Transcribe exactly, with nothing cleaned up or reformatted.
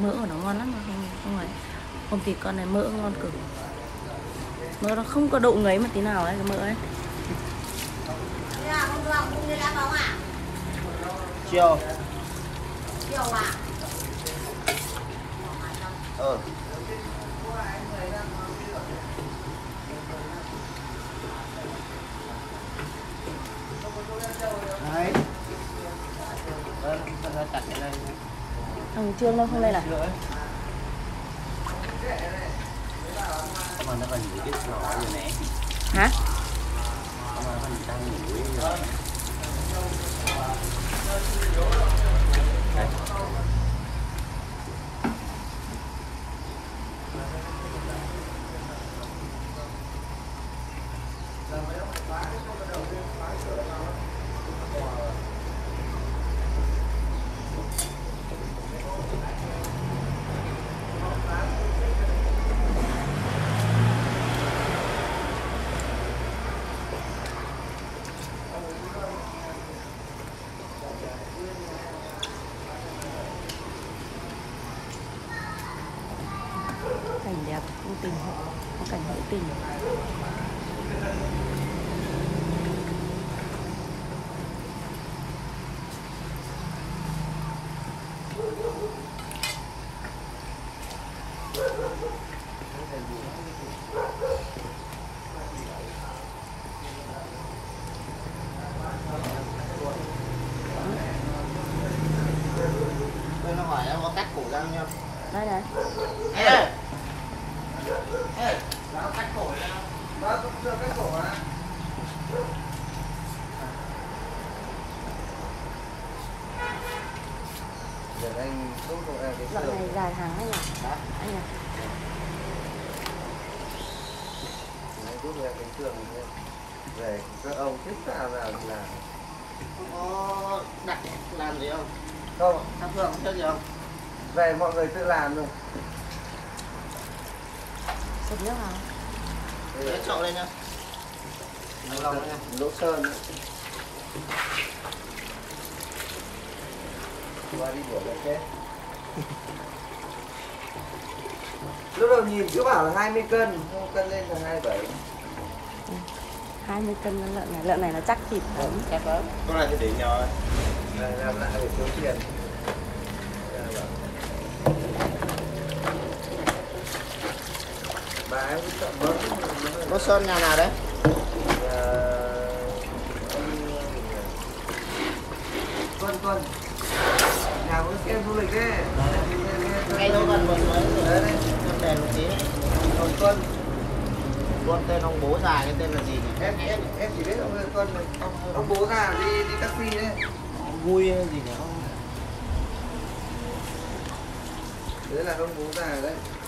mỡ của nó ngon lắm mà không không phải. Con thịt con này mỡ ngon cực. Mỡ nó không có độ ngấy một tí nào đấy, cái mỡ ấy. Chiều. Chiều à? Ờ. Đấy. Ờ, nó chặt cái này. Thằng Trương đâu không lên à? Mà nó còn giữ cái lọ rồi nè. Hả? Mà nó còn đang ngủ rồi. Đấy. Cảnh đẹp, cung tình, có cảnh hữu tình. Tôi nó hỏi em có cắt cổ ra không nhá? Đây này. Ê! Ê! Nó cắt cổ ra không? Nó cũng chưa cắt cổ á. Để anh đốt đồ em cái Đoạn này dài hàng anh nhỉ? Hả? Anh nhỉ? Anh đốt đồ em cái tường này. Về các ông thích làm nào thì làm. Có đặt làm gì không? Không, Thắp hương không thích gì không? về mọi người tự làm thôi. Sụp nước hả? Để trộn lên nhá. Anh lòng nha. Lỗ sơn nữa. Qua đi bổ lại chết. Lúc đầu nhìn cứ bảo là hai mươi cân, không cân lên là hai mươi bảy. hai mươi cân con lợn này, lợn này nó chắc thịt lắm. Chắc lắm. Con này thì để nhỏ. Này làm lại để thiếu tiền. Bà em cũng chọn bớt. Có sơn nhà nào đấy? Tuân Tuân. Nhà có xem du lịch đấy. Ngay đâu gần một mấy rồi. Đấy đấy. Em đèn một tí. Còn Tuân. Luôn tên ông bố già cái tên là gì nhỉ? Em em em chỉ biết ông Tuân này. Ông bố già đi đi taxi đấy. Vui hay gì nhỉ? Đấy là ông bố già đấy.